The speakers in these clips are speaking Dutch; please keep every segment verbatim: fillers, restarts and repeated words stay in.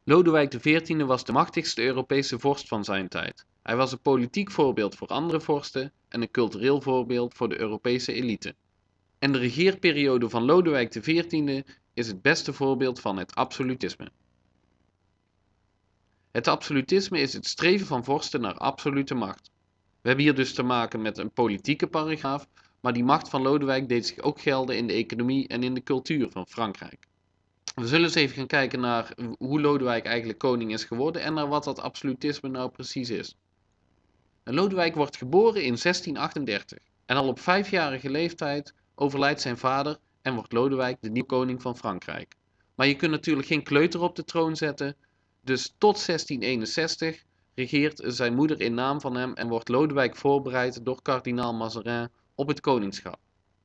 Lodewijk de veertiende was de machtigste Europese vorst van zijn tijd. Hij was een politiek voorbeeld voor andere vorsten en een cultureel voorbeeld voor de Europese elite. En de regeerperiode van Lodewijk de veertiende is het beste voorbeeld van het absolutisme. Het absolutisme is het streven van vorsten naar absolute macht. We hebben hier dus te maken met een politieke paragraaf, maar die macht van Lodewijk deed zich ook gelden in de economie en in de cultuur van Frankrijk. We zullen eens even gaan kijken naar hoe Lodewijk eigenlijk koning is geworden en naar wat dat absolutisme nou precies is. En Lodewijk wordt geboren in zestien achtendertig en al op vijfjarige leeftijd overlijdt zijn vader en wordt Lodewijk de nieuwe koning van Frankrijk. Maar je kunt natuurlijk geen kleuter op de troon zetten, dus tot zestien eenenzestig regeert zijn moeder in naam van hem en wordt Lodewijk voorbereid door kardinaal Mazarin op het koningschap.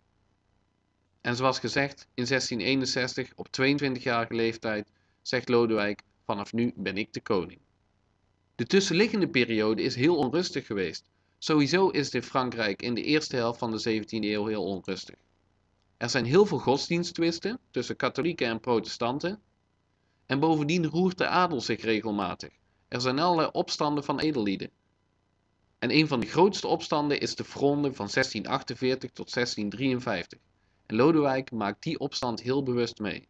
En zoals gezegd, in zestien eenenzestig, op tweeëntwintigjarige leeftijd, zegt Lodewijk: vanaf nu ben ik de koning. De tussenliggende periode is heel onrustig geweest. Sowieso is het in Frankrijk in de eerste helft van de zeventiende eeuw heel onrustig. Er zijn heel veel godsdiensttwisten tussen katholieken en protestanten. En bovendien roert de adel zich regelmatig. Er zijn allerlei opstanden van edellieden. En een van de grootste opstanden is de Fronde van zestien achtenveertig tot zestien drieënvijftig. En Lodewijk maakt die opstand heel bewust mee.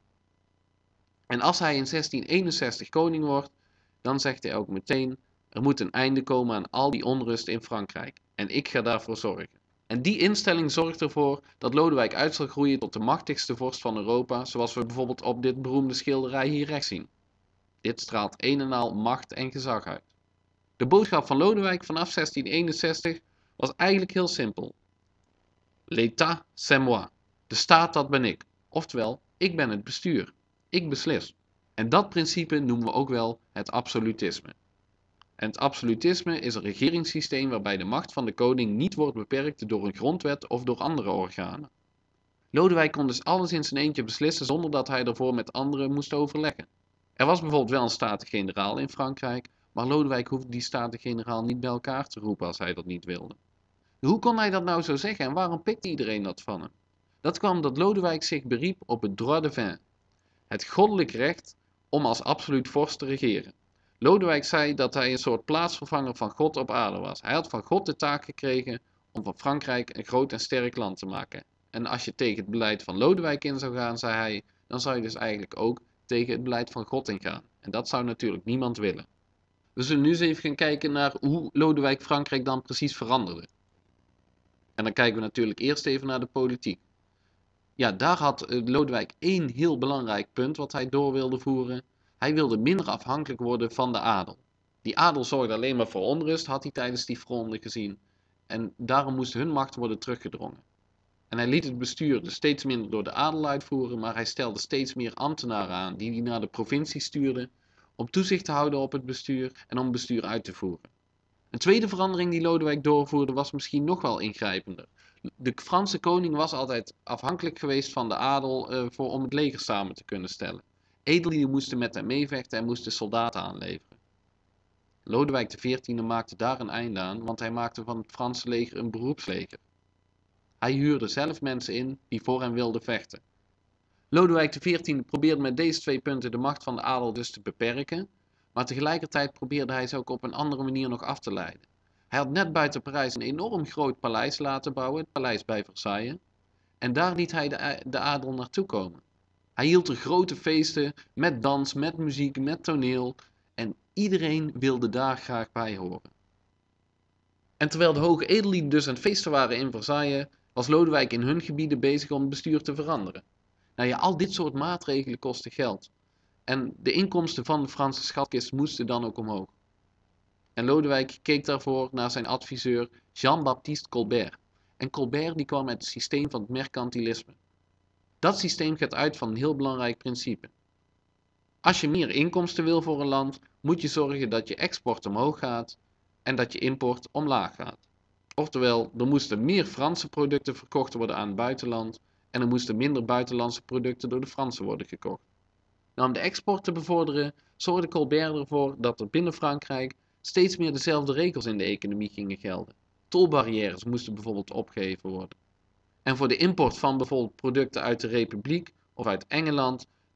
En als hij in zestien eenenzestig koning wordt, dan zegt hij ook meteen: er moet een einde komen aan al die onrust in Frankrijk. En ik ga daarvoor zorgen. En die instelling zorgt ervoor dat Lodewijk uit zal groeien tot de machtigste vorst van Europa, zoals we bijvoorbeeld op dit beroemde schilderij hier rechts zien. Dit straalt een en al macht en gezag uit. De boodschap van Lodewijk vanaf zestien eenenzestig was eigenlijk heel simpel. L'État, c'est moi. De staat, dat ben ik. Oftewel, ik ben het bestuur. Ik beslis. En dat principe noemen we ook wel het absolutisme. En het absolutisme is een regeringssysteem waarbij de macht van de koning niet wordt beperkt door een grondwet of door andere organen. Lodewijk kon dus alles in zijn eentje beslissen zonder dat hij ervoor met anderen moest overleggen. Er was bijvoorbeeld wel een staten-generaal in Frankrijk, maar Lodewijk hoefde die staten-generaal niet bij elkaar te roepen als hij dat niet wilde. Hoe kon hij dat nou zo zeggen en waarom pikte iedereen dat van hem? Dat kwam omdat Lodewijk zich beriep op het droit divin, het goddelijk recht om als absoluut vorst te regeren. Lodewijk zei dat hij een soort plaatsvervanger van God op aarde was. Hij had van God de taak gekregen om van Frankrijk een groot en sterk land te maken. En als je tegen het beleid van Lodewijk in zou gaan, zei hij, dan zou je dus eigenlijk ook tegen het beleid van God ingaan. En dat zou natuurlijk niemand willen. We zullen nu eens even gaan kijken naar hoe Lodewijk Frankrijk dan precies veranderde. En dan kijken we natuurlijk eerst even naar de politiek. Ja, daar had Lodewijk één heel belangrijk punt wat hij door wilde voeren. Hij wilde minder afhankelijk worden van de adel. Die adel zorgde alleen maar voor onrust, had hij tijdens die fronde gezien. En daarom moest hun macht worden teruggedrongen. En hij liet het bestuur dus steeds minder door de adel uitvoeren, maar hij stelde steeds meer ambtenaren aan die hij naar de provincie stuurde om toezicht te houden op het bestuur en om het bestuur uit te voeren. Een tweede verandering die Lodewijk doorvoerde was misschien nog wel ingrijpender. De Franse koning was altijd afhankelijk geweest van de adel uh, voor, om het leger samen te kunnen stellen. Edellieden moesten met hem meevechten en moesten soldaten aanleveren. Lodewijk de veertiende maakte daar een einde aan, want hij maakte van het Franse leger een beroepsleger. Hij huurde zelf mensen in die voor hem wilden vechten. Lodewijk de veertiende probeerde met deze twee punten de macht van de adel dus te beperken, maar tegelijkertijd probeerde hij ze ook op een andere manier nog af te leiden. Hij had net buiten Parijs een enorm groot paleis laten bouwen, het paleis bij Versailles, en daar liet hij de, de adel naartoe komen. Hij hield er grote feesten met dans, met muziek, met toneel en iedereen wilde daar graag bij horen. En terwijl de hoge edellieden dus aan het feesten waren in Versailles, was Lodewijk in hun gebieden bezig om het bestuur te veranderen. Nou ja, al dit soort maatregelen kosten geld. En de inkomsten van de Franse schatkist moesten dan ook omhoog. En Lodewijk keek daarvoor naar zijn adviseur Jean-Baptiste Colbert. En Colbert die kwam met het systeem van het mercantilisme. Dat systeem gaat uit van een heel belangrijk principe. Als je meer inkomsten wil voor een land, moet je zorgen dat je export omhoog gaat en dat je import omlaag gaat. Oftewel, er moesten meer Franse producten verkocht worden aan het buitenland en er moesten minder buitenlandse producten door de Fransen worden gekocht. Nou, om de export te bevorderen, zorgde Colbert ervoor dat er binnen Frankrijk steeds meer dezelfde regels in de economie gingen gelden. Tolbarrières moesten bijvoorbeeld opgeheven worden. En voor de import van bijvoorbeeld producten uit de Republiek of uit Engeland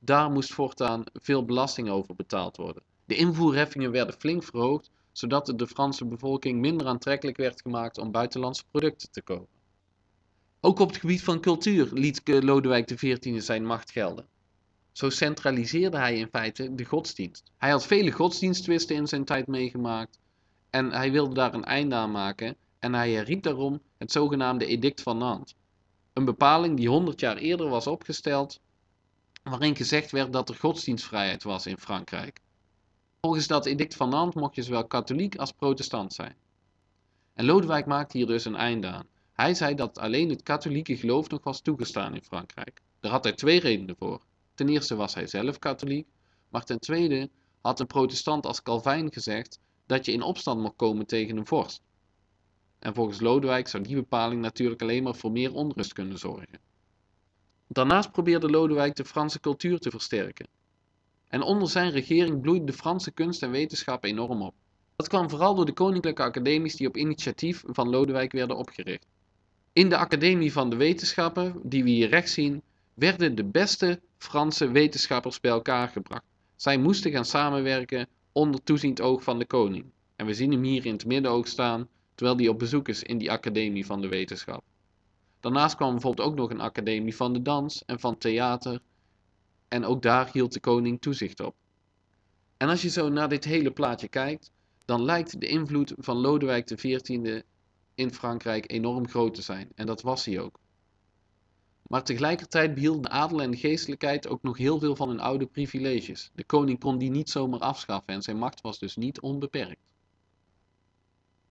Daar moest voortaan veel belasting over betaald worden. De invoerheffingen werden flink verhoogd, zodat het de Franse bevolking minder aantrekkelijk werd gemaakt om buitenlandse producten te kopen. Ook op het gebied van cultuur liet Lodewijk de veertiende zijn macht gelden. Zo centraliseerde hij in feite de godsdienst. Hij had vele godsdiensttwisten in zijn tijd meegemaakt en hij wilde daar een einde aan maken en hij herriep daarom het zogenaamde Edict van Nantes. Een bepaling die honderd jaar eerder was opgesteld, waarin gezegd werd dat er godsdienstvrijheid was in Frankrijk. Volgens dat Edict van Nantes mocht je zowel katholiek als protestant zijn. En Lodewijk maakte hier dus een einde aan. Hij zei dat alleen het katholieke geloof nog was toegestaan in Frankrijk. Daar had hij twee redenen voor. Ten eerste was hij zelf katholiek, maar ten tweede had een protestant als Calvijn gezegd dat je in opstand mocht komen tegen een vorst. En volgens Lodewijk zou die bepaling natuurlijk alleen maar voor meer onrust kunnen zorgen. Daarnaast probeerde Lodewijk de Franse cultuur te versterken. En onder zijn regering bloeide de Franse kunst en wetenschap enorm op. Dat kwam vooral door de koninklijke academies die op initiatief van Lodewijk werden opgericht. In de Academie van de Wetenschappen, die we hier rechts zien, werden de beste Franse wetenschappers bij elkaar gebracht. Zij moesten gaan samenwerken onder toeziend oog van de koning. En we zien hem hier in het middenoog staan, terwijl hij op bezoek is in die Academie van de Wetenschap. Daarnaast kwam bijvoorbeeld ook nog een Academie van de Dans en van Theater. En ook daar hield de koning toezicht op. En als je zo naar dit hele plaatje kijkt, dan lijkt de invloed van Lodewijk de veertiende in Frankrijk enorm groot te zijn. En dat was hij ook. Maar tegelijkertijd behielden de adel en de geestelijkheid ook nog heel veel van hun oude privileges. De koning kon die niet zomaar afschaffen en zijn macht was dus niet onbeperkt.